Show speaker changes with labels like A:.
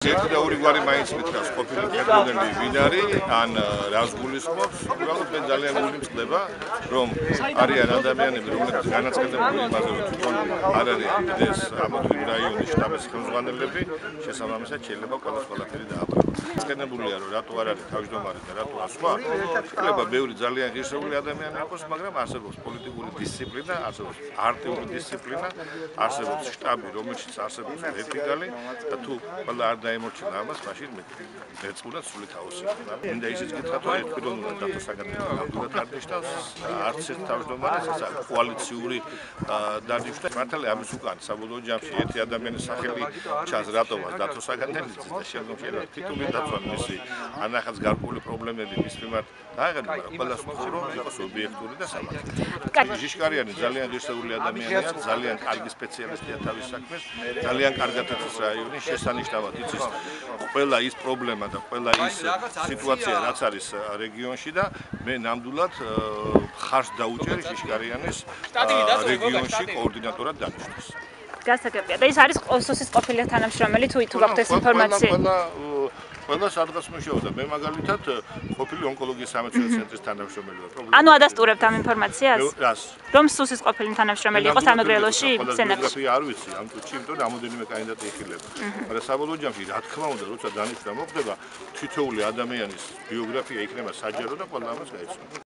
A: ერთი და ორი გვარი მაინც მითხრას ყოფილი მხედველები ვინ არის, ან რას გულისხმობს. უბრალოდ მე ძალიან გულისხმდება, რომ არიან ადამიანები, რომლებიც განაცხადებული იმაზე, რომ თვითონ არ არის ეს ამოდრილი რაიონის შტაბის ხელმძღვანელები, შესაბამისად შეიძლება ყველაფერი დააბრალოს. განაცხადებულია, რომ რატო არ არის თავმჯდომარე და რატო სხვა, შეიძლება ბევრი ძალიან ღირსეული ადამიანი იყოს, მაგრამ არსებობს პოლიტიკური დისციპლინა, არსებობს პარტიული დისციპლინა, არსებობს შტაბი, რომელშიც არსებობს ვერტიკალი და თუ ყველა არ დაემორჩილა ამას, მაშინ მეწყურად სულით აუცილებლად. მინდა ისიც გითხრათ, რომ ერთპიროვნულად დათო საგანელი ნამდვილად არ ნიშნავს არც ერთ თავმჯდომარეს, ეს არის კოალიციური დანიშვნა. მართალია ამის უკან საბოლოო ჯამში ერთი ადამიანის სახელი ჩანს რატომაც დათო საგანელის და შემდგომში რა თითქმის დაცვან მისი ანახაც გარკვეული პრობლემები მის მიმართ დააყენა, მაგრამ ყველა ვთქვი, რომ იყოს ობიექტური და სამართლიანი. ჟიშკარიანი ძალიან ღირსეული ადამიანია, ძალიან კარგი სპეციალისტია თავის საქმეს, ძალიან კარგად იცის რაიონის შესანიშნავად იცის ყველა ის პრობლემა და ყველა ის სიტუაცია, რაც არის რეგიონში და მე ნამდვილად ხარს დაუჭერ ჟიშკარიანის რეგიონში კოორდინატორად დანიშნოს.
B: გასაგებია. და ის არის ოსოს ყოფილი თანამშრომელი თუ გაქვთ ეს ინფორმაცია?
A: ყველა სადღაც მუშაობდა. მე მაგალითად ყოფილი ონკოლოგიის სამეცნიერო ცენტრის თანამშრომელი ვარ.
B: ანუ ადასტურებთ ამ ინფორმაციას?
A: რას?
B: რომ სუსის ყოფილი თანამშრომელი იყო სამეგრელოში სენატში.
A: არ ვიცი ამ წუთში, იმიტომ რომ რამოდენიმე კანდიდატი იხილება. მაგრამ საბოლოო ჯამში რა თქმა უნდა, როცა დანიშვნა მოხდება, თითოეული ადამიანის ბიოგრაფია იქნება საჯარო და ყველა ამას გაიცნობა.